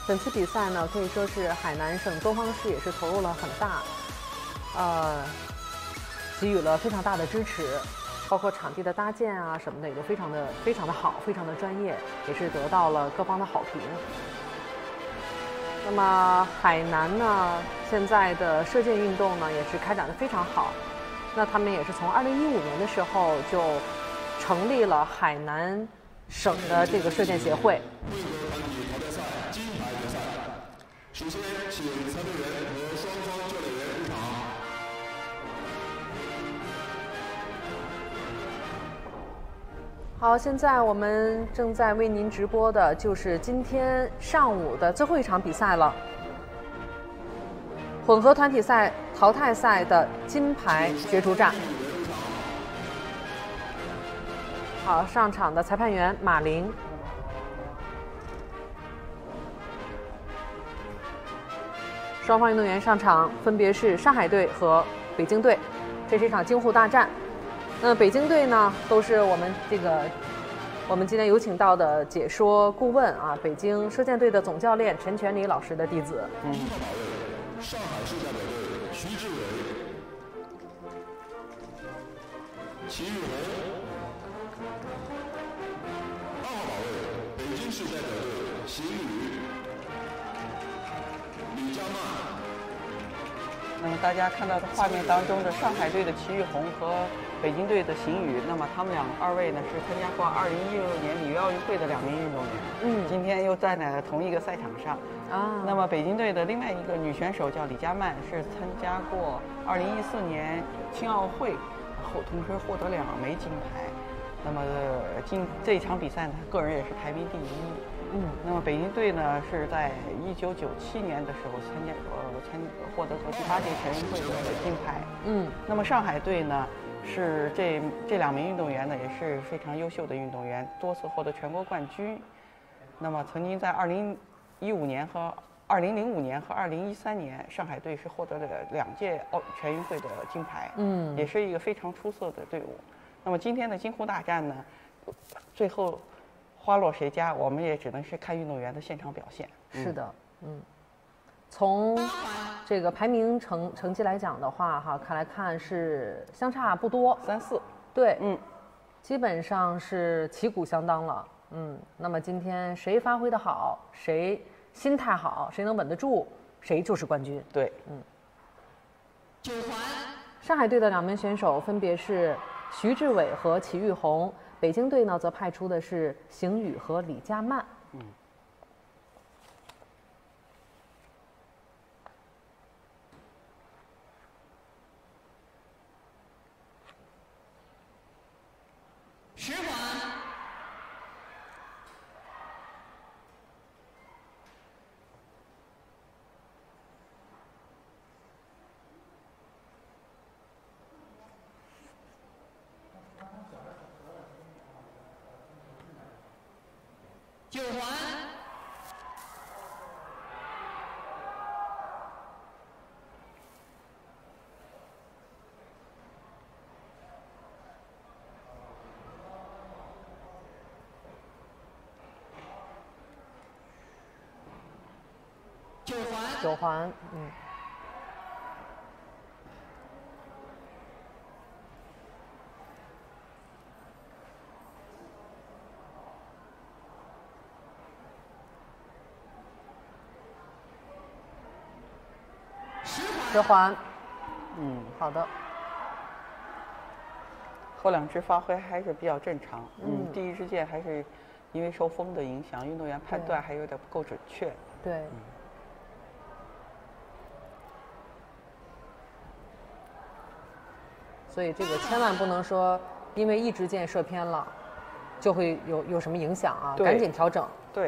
本次比赛呢，可以说是海南省东方市也是投入了很大，给予了非常大的支持，包括场地的搭建啊什么的也都非常的好，非常的专业，也是得到了各方的好评。那么海南呢，现在的射箭运动呢也是开展的非常好。那他们也是从2015年的时候就成立了海南省的这个射箭协会。首先，请参队员和双方教练员入场。好，现在我们正在为您直播的就是今天上午的最后一场比赛了。混合团体赛淘汰赛的金牌角逐战。好，上场的裁判员马玲。双方运动员上场分别是上海队和北京队，这是一场京沪大战。那北京队呢，都是我们今天有请到的解说顾问啊，北京射箭队的总教练陈全礼老师的弟子。上海市代表队徐志伟、齐玉红，2号保卫北京市代表队邢宇、李佳曼。 那么大家看到的画面当中的上海队的齐玉红和北京队的邢宇，那么他们二位呢是参加过2016年里约奥运会的2名运动员，今天又站在同一个赛场上。那么北京队的另外一个女选手叫李佳曼，是参加过2014年青奥会，同时获得2枚金牌。那么这场比赛呢，个人也是排名第1。那么北京队呢是在1997年的时候获得过第8届全运会的金牌。那么上海队呢是这2名运动员呢也是非常优秀的运动员，多次获得全国冠军。那么曾经在2005年和2013年，上海队是获得了2届全运会的金牌，也是一个非常出色的队伍。那么今天的京沪大战呢，最后花落谁家，我们也只能是看运动员的现场表现。 是的，从这个排名成绩来讲的话，看来看是相差不多 ，3-4。 对，基本上是旗鼓相当了。那么今天谁发挥的好，谁心态好，谁能稳得住，谁就是冠军。 对， 9环，上海队的2名选手分别是徐志伟和齐玉红，北京队呢则派出的是邢宇和李佳曼。 10环。9环。 9环，10环，好的。 后2支发挥还是比较正常，第1支箭还是因为受风的影响，运动员判断还有点不够准确。 对。所以这个千万不能说因为1支箭射偏了，就会有什么影响啊？赶紧调整。 对。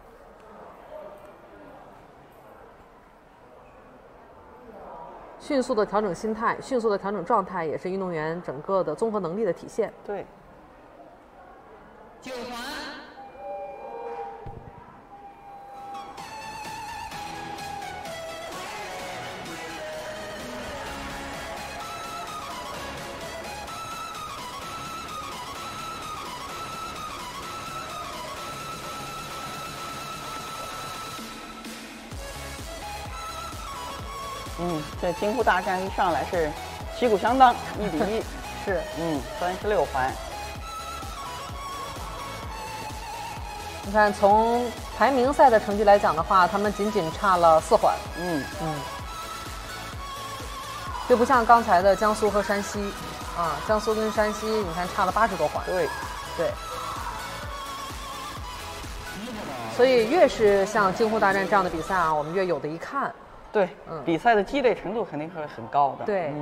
迅速的调整心态，迅速的调整状态，也是运动员整个的综合能力的体现。 对。 9环。 这京沪大战一上来是旗鼓相当，1-1， 是 36环。 你看，从排名赛的成绩来讲的话，他们仅仅差了4环。就不像刚才的江苏和山西，江苏跟山西，你看差了80多环。对。所以越是像京沪大战这样的比赛啊，我们越有的一看。 对，比赛的激烈程度肯定是很高的。 对，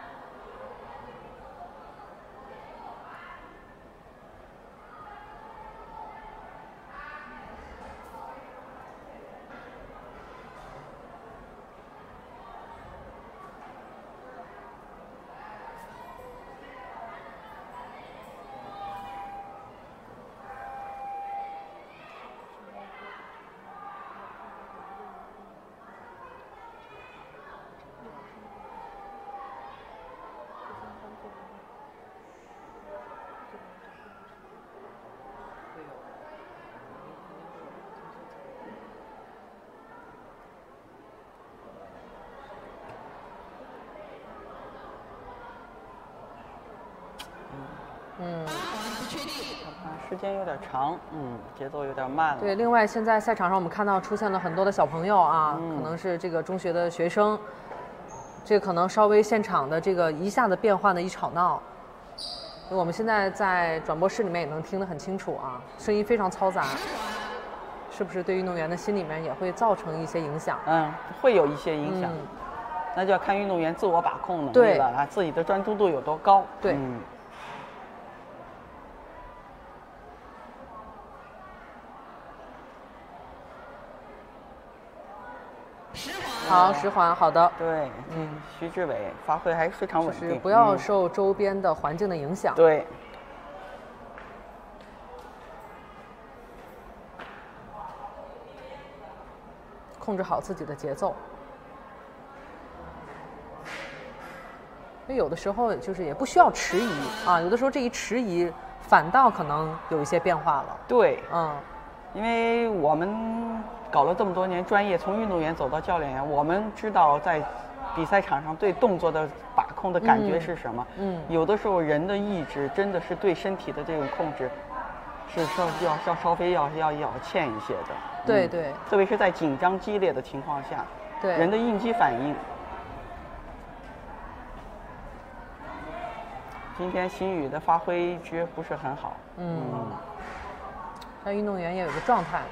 时间有点长，节奏有点慢了。 对，另外现在赛场上我们看到出现了很多的小朋友啊，可能是这个中学的学生，这可能稍微现场的这个一下子变换的一吵闹，我们现在在转播室里面也能听得很清楚啊，声音非常嘈杂，是不是对运动员的心里面也会造成一些影响？ 会有一些影响，那就要看运动员自我把控能力了啊，自己的专注度有多高。 对。好，10环，好的。 对，徐志伟发挥还是非常稳定， 就是不要受周边的环境的影响。 对。 控制好自己的节奏。因为有的时候就是也不需要迟疑啊，有的时候这一迟疑反倒可能有一些变化了。 对，因为我们搞了这么多年专业，从运动员走到教练员，我们知道在比赛场上对动作的把控的感觉是什么。有的时候人的意志真的是对身体的这种控制是稍微要欠一些的。 对， 特别是在紧张激烈的情况下， 对人的应激反应。今天辛宇的发挥一直不是很好。 那运动员也有个状态。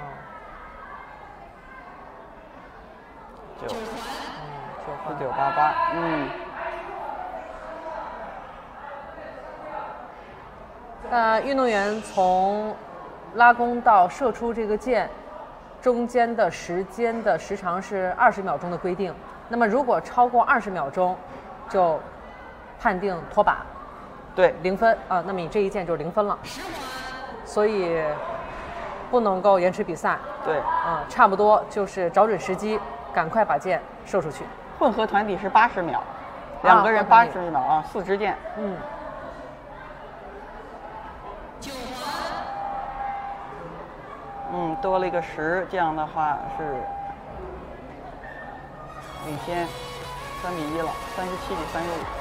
9环 4988。运动员从拉弓到射出这个箭，中间的时长是20秒钟的规定。那么如果超过20秒钟，就判定脱靶。 对 ，0分啊，那么你这一箭就是0分了，所以不能够延迟比赛。 对， 差不多就是找准时机，赶快把箭射出去。 混合团体是80秒，2个人80秒啊，4支箭。多了一个10，这样的话是领先3-1了，37-35。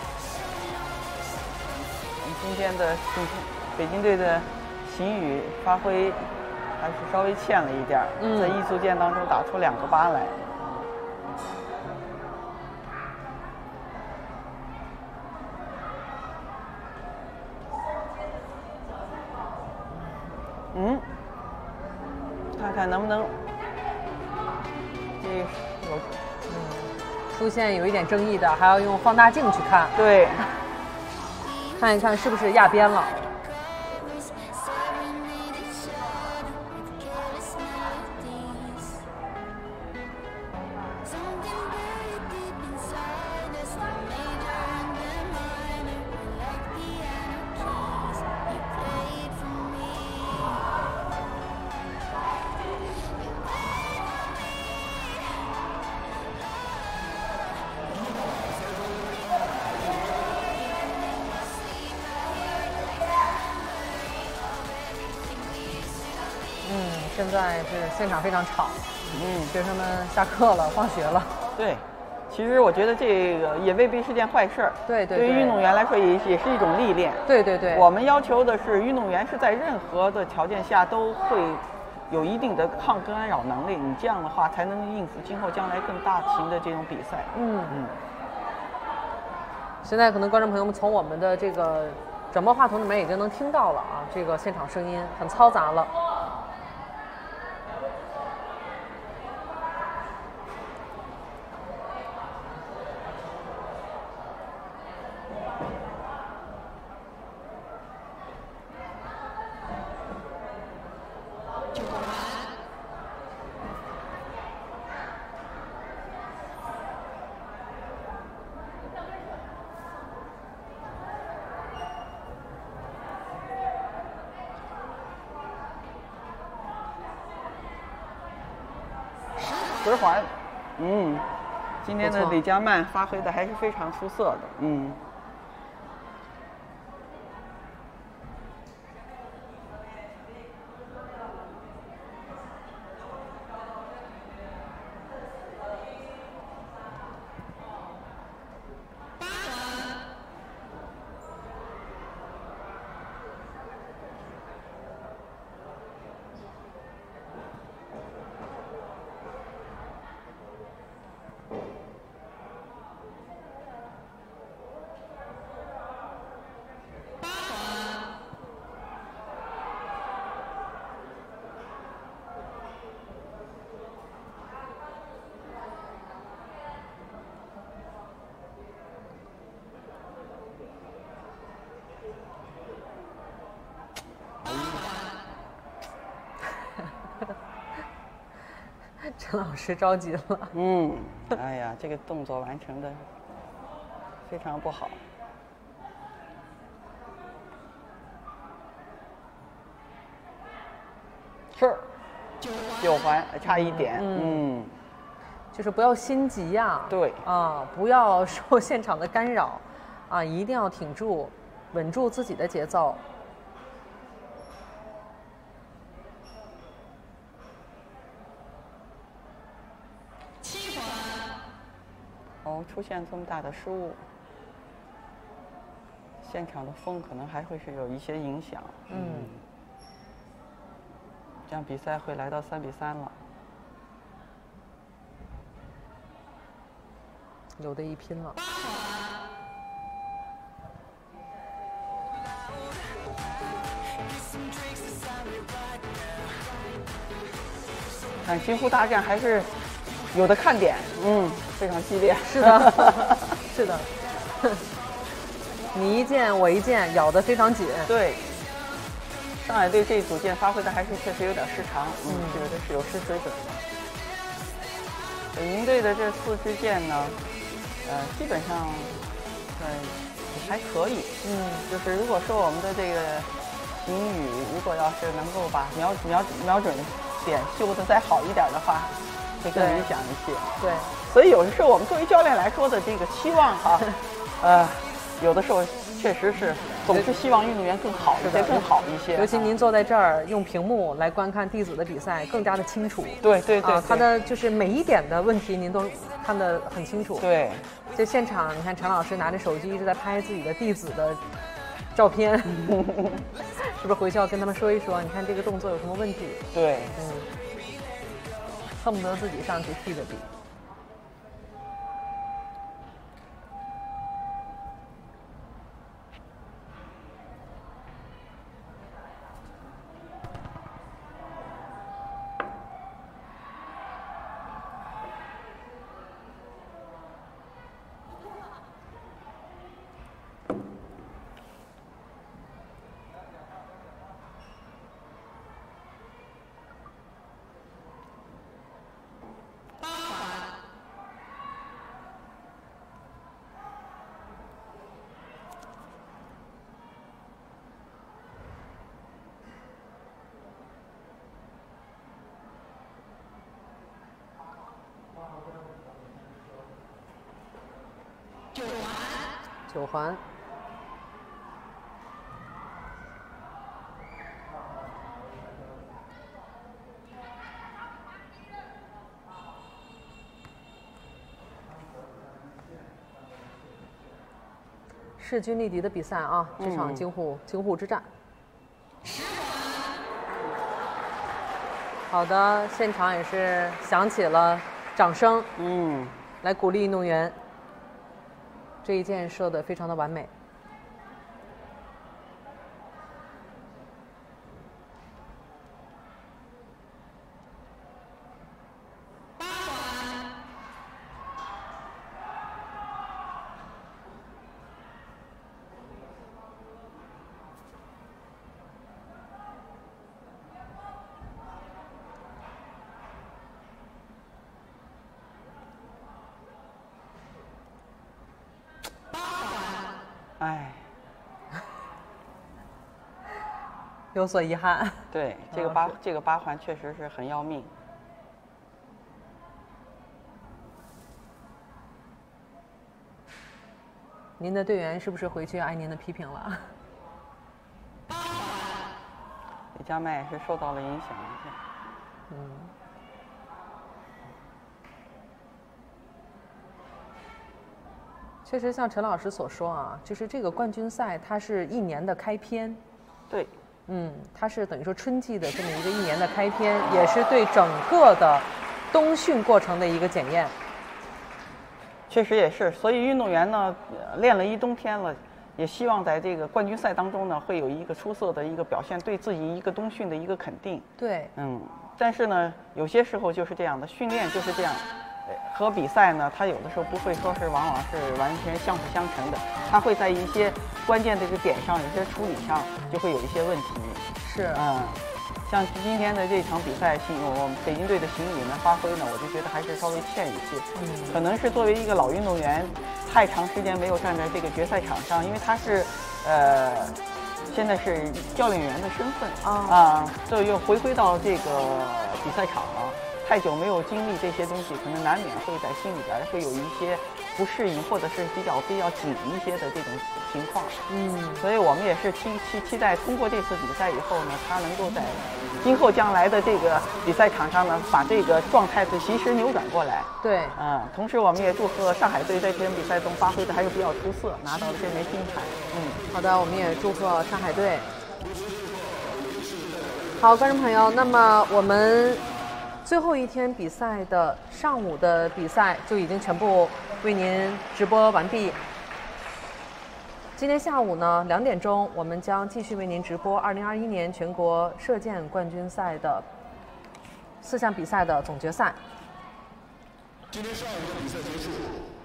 今天的北京队的辛宇发挥还是稍微欠了一点，在艺术箭当中打出2个8来。看看能不能出现有一点争议的，还要用放大镜去看。 对。 看一看是不是压边了。现在是现场非常吵，学生们下课了，放学了。 对， 其实我觉得这个也未必是件坏事儿。 对对。 对于运动员来说也是一种历练。 对对对。 我们要求的是运动员是在任何的条件下都会有一定的抗干扰能力，你这样的话才能应付今后将来更大型的这种比赛。 现在可能观众朋友们从我们的这个转播话筒里面已经能听到了啊，这个现场声音很嘈杂了。 十环，今天的李佳曼发挥的还是非常出色的， 陈老师着急了。 哎呀，这个动作完成的非常不好。是9环，差一点。 就是不要心急呀。 对。 不要受现场的干扰，一定要挺住，稳住自己的节奏。 出现这么大的失误，现场的风可能还会是有一些影响。这样比赛会来到3比3了， 有的一拼了。 看几乎大战还是有的看点，非常激烈。 是的，是的，你一件我一件，咬得非常紧。 对，上海队这组件发挥的还是确实有点失常，这个是有失水准的。北宁队的这4支箭呢，基本上，还可以。就是如果说我们的这个秦宇，如果要是能够把瞄准点修得再好一点的话，会更理想一些。 对， 所以有的时候我们作为教练来说的这个期望哈，有的时候确实是总是希望运动员更好一些，更好一些。 尤其您坐在这儿，用屏幕来观看弟子的比赛，更加的清楚。 对， 他的就是每一点的问题，您都看得很清楚。 对， 这现场你看陈老师拿着手机一直在拍自己的弟子的照片，是不是回去要跟他们说一说？你看这个动作有什么问题？ 对， 恨不得自己上去替着比。9环。 势均力敌的比赛啊，这场京沪之战。好的，现场也是响起了掌声，来鼓励运动员。这一箭射得非常的完美。 哎， 有所遗憾。 对，这个八环确实是很要命。 您的队员是不是回去挨您的批评了？ 李佳麦也是受到了影响。 确实像陈老师所说啊，就是这个冠军赛它是一年的开篇。 对。 它是等于说春季的这么一年的开篇，也是对整个的冬训过程的一个检验。 确实也是，所以运动员呢练了一冬天了，也希望在这个冠军赛当中呢会有一个出色的一个表现，对自己一个冬训的一个肯定。 对。 但是呢，有些时候就是这样的，训练就是这样。和比赛呢，它有的时候不会说是往往是完全相辅相成的，它会在一些关键的这个点上，有些处理上就会有一些问题。 是。 像今天的这场比赛，我们北京队的邢宇呢发挥呢，我就觉得还是稍微欠一些。可能是作为一个老运动员，太长时间没有站在这个决赛场上，因为他是现在是教练员的身份这又回归到这个比赛场了。太久没有经历这些东西，可能难免会在心里边会有一些不适应，或者是比较紧一些的这种情况。所以我们也是期待通过这次比赛以后呢，他能够在今后将来的这个比赛场上呢，把这个状态及时扭转过来。 对。 同时我们也祝贺上海队在这场比赛中发挥的还是比较出色，拿到了这枚金牌。 好的，我们也祝贺上海队。好，观众朋友，那么我们最后一天比赛的上午的比赛就已经全部为您直播完毕。今天下午呢2点钟，我们将继续为您直播2021年全国射箭冠军赛的4项比赛的总决赛。 今天上午的比赛结束，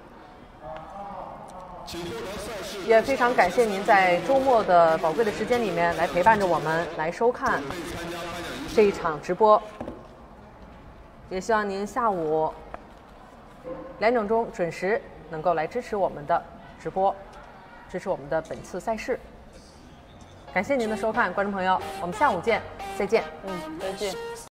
请获得赛事。 也非常感谢您在周末的宝贵的时间里面来陪伴着我们，来收看这一场直播。也希望您下午2点钟准时能够来支持我们的直播，支持我们的本次赛事。感谢您的收看，观众朋友，我们下午见，再见。 再见。